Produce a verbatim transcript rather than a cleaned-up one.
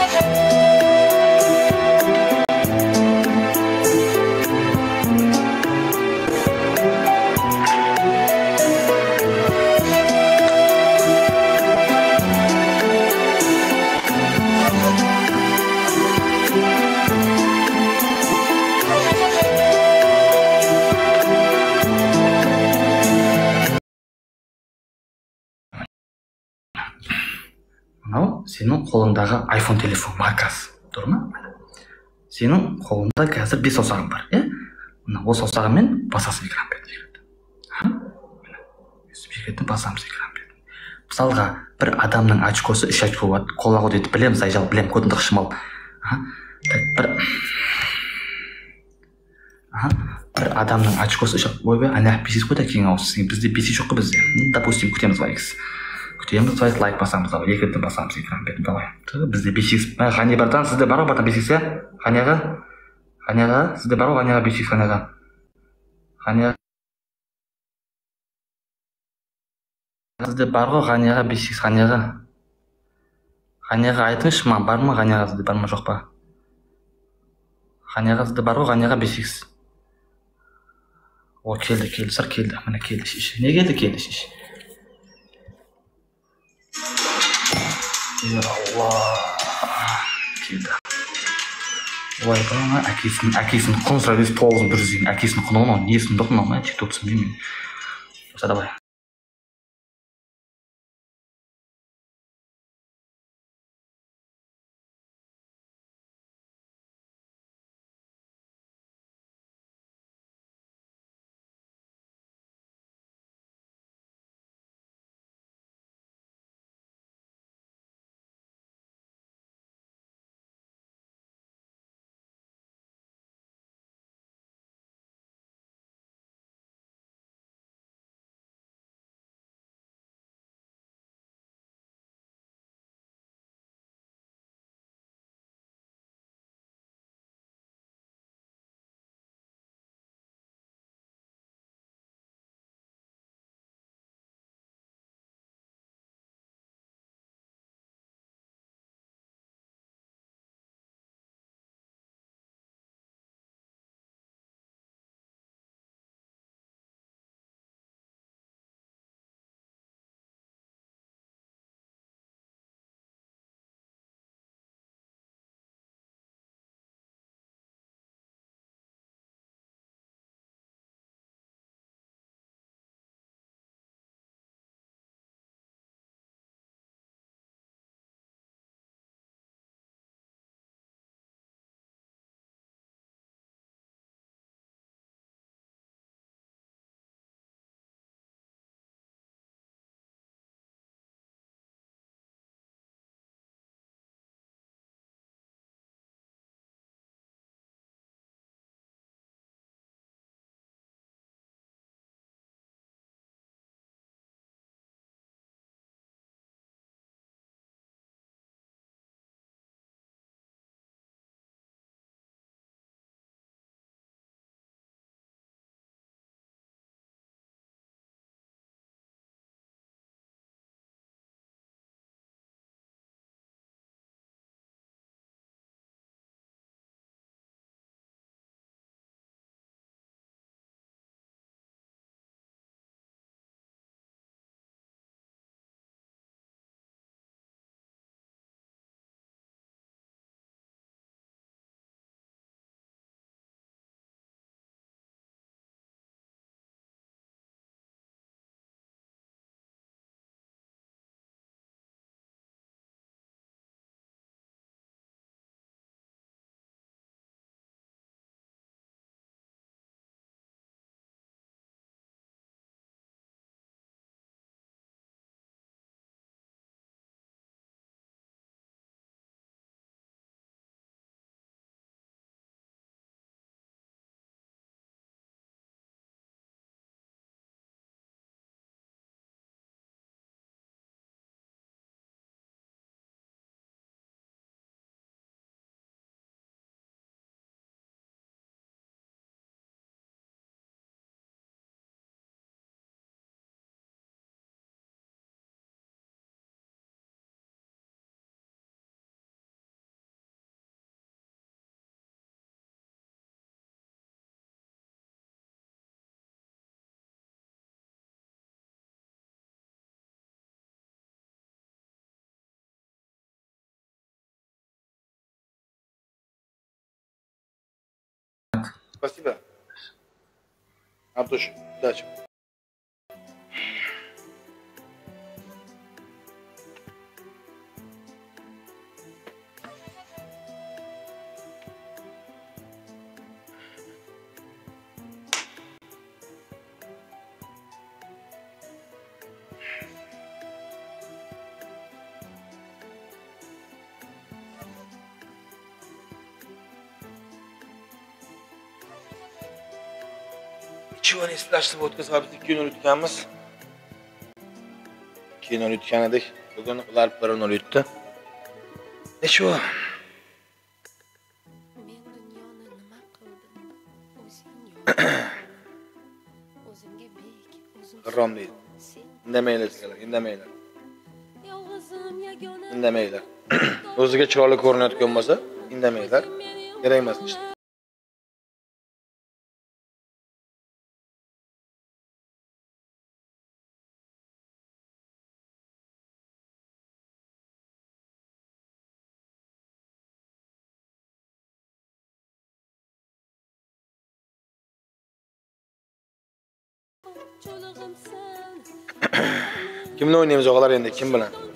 Мынау сенің қолыңдағы iPhone телефон маркасы, тұр ма? Сенің қолыңда қазір бес саусағың бар, е? Мына осы саусағымен басасың экран бетін. Бекетін басамыз экран бетін. Мысалға, бір адамның очкосы үш очко болады, қолағу дейді, білеміз, айжал, білем, көтіндік шымал. Бір бір адамның очкосы үш очко, ойбай, ана бесіз қойда кейін ауысыз, бізде бесіз жоқ қой бізде. Допустим, күтеміз лайкс. Күтеміз, лайк басамыз, екетін басамыз экран бетін, давай. Бізде бесіз, ғани бартан, сізде бар ғой бартан бесіз, ғанияға? Ғанияға? Сізде бар ғой ғанияға бесіз, ғанияға? Ғанияға? Сізде бар ғой ғанияға бесіз, ғанияға? Ғанияға айтыңызшы ма, бар ма ғанияға, сізде бар ма жоқ па? Ғанияға сізде бар ғой ғанияға бесіз. О, келді, келді, сыр келді, міне келді шеш. Не келді, келді шеш. Е Алла, келді. Ой, бұрыңа әкесінің, әкесінің құн сұрайды, тоғызын бір жүзін, әкесінің құны оны, несін доқын алмай, тек-токсын деймін. Оса давай. Спасибо. Антош, удачи. Chivani splashni o'tkazib ikki nol yutganmiz. ikki nol yutgan edik. Bugun ular bir nol yutdi. Necha? Men dunyoni nima qildim? O'zing yo'q. O'zimga bek, o'zim. Harom deydi. Indamaylar sizlar, indamaylar. Yolg'izim yagona. Indamaylar. O'ziga chiroyli ko'rinayotgan bo'lsa, indamaylar. Kerak emas ishlar. Kimni o'ynaymiz og'alar endi, kim bilan?